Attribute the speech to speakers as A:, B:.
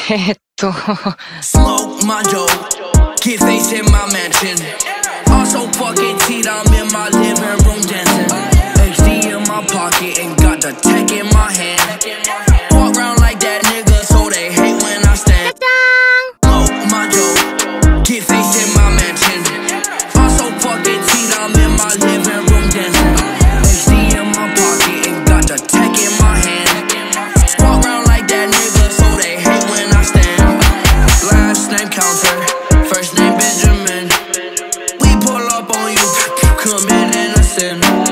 A: Esto.
B: Smoke my dope, get face in my mansion. Also fucking teeth, I'm in my living room dancing. HD in my pocket and got the tech in my hand. Walk around like that nigga, so they hate when I stand. Smoke my dope, get face in my mansion. Also fucking teeth, I'm in my living room dancing. HD in my pocket and got the tech in my hand. Walk around like that nigga, so they hate when I stand. Last name Counter, first name Benjamin. We pull up on you, come in innocent.